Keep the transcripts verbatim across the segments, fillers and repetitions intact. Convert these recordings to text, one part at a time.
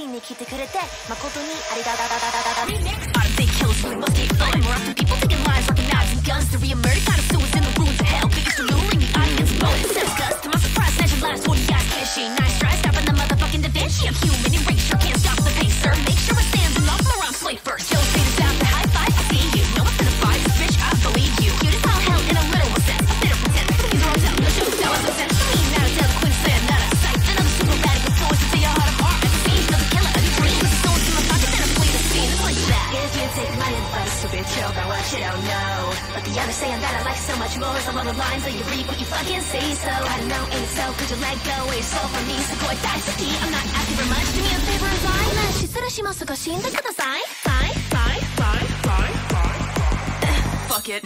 ティに来てくれて誠にありがとう。 Out of big kills, we must take fun. More often people taking lives, rocking knives and guns to re-emerge. Kind of suits in the ruins of hell. Get used to luring the audience, blowing disgust. To my surprise, snatching lives, forty eyes, fishy. Nice try, stopping the motherfucking Da Vinci. I'm human, erasure, can't stop the pace, sir. Make sure it stands and off around slate first. Kill faders out to high five, I see you. No one's gonna fight, bitch, I believe you. Cute as all hell in a literal sense. I'm there to pretend. These wrongs out, no shows, how I sense. I mean, not a tell, queen stand, not a sight. Another super radical influence into your heart of heart. Like a fiend, another killer, a dream. With a stone in my pocket, then I flee the scene. It's like that. If you take my advice, you'll be killed by what you don't know. But the others saying that I like so much more. So along the lines that you read what you fucking say. So gotta know ain't so, could you let go of your soul from me? So go dice the key, I'm not asking for much. Do me a favor as I let you sitしますが死んでください。Fine, fine, fine, fine, fine. Fuck it.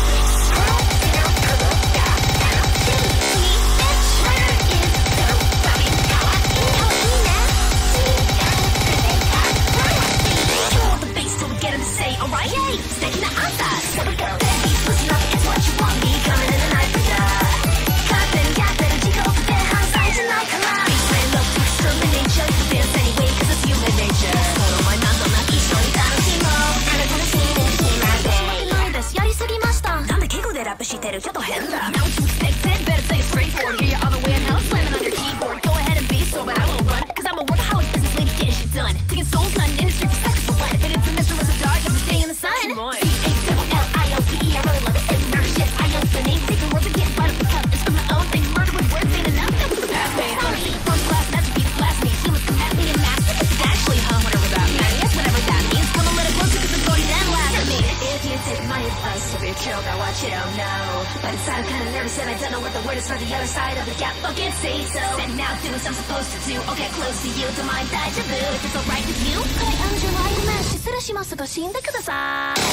Now what you expected, better play it straightforward. Hear your other way in hell, slamming on your keyboard. Go ahead and be so, but I won't run. Cause I'm a workaholic business lady, getting shit done. Taking souls, not an industry for seconds for what? If it isn't Mister Wizard Dog, just stay in the sun. C A double L I O P E, I really love it. It's murder shit, I open it. Taking words and getting right up the cup. It's from my own thing, murder with words ain't enough. That was the past me. Sorry, first class, masterpiece, blasphemy. Humans come at me and master. It's actually, huh, whatever that means. Yes, whatever that means. Come a little closer cause it's already done last at me. If you take my advice, you'll be killed by what you don't know. But inside I'm kinda nervous and I don't know what the word is for the other side of the gap. Fucking say so. And now do what I'm supposed to do. I'll get close to you to my deja vu. If it's alright with you. I am your Rudeness. 失礼しますが死んでください。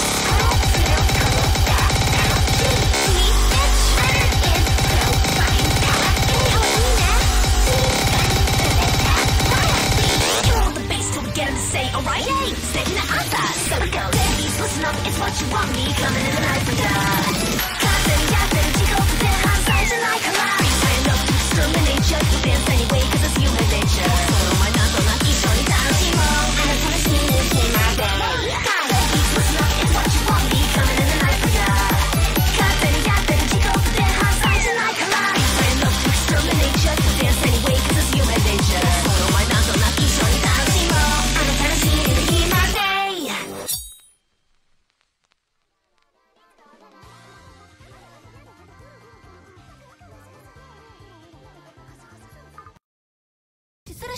Alright, hey, sticking the answer. So we go, ladies, listen up, it's what you want me. Coming in the night for ya. Captain, captain, 지고 그때 한 살지 like a lie. I know to discriminate you, you dance anyway, cause it's human nature. 서로만 나도 난 이천이 다르지 뭐. I'm trying to see this in my day. Ladies, listen up, it's what you want me. Coming in the night for ya. Captain, captain, 지고 그때 한 살지 like a lie. I know to discriminate you, you dance anyway, cause it's human nature. 서로만 나도 난 이천이 다르지 뭐.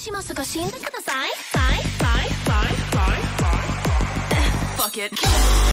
Fuck it.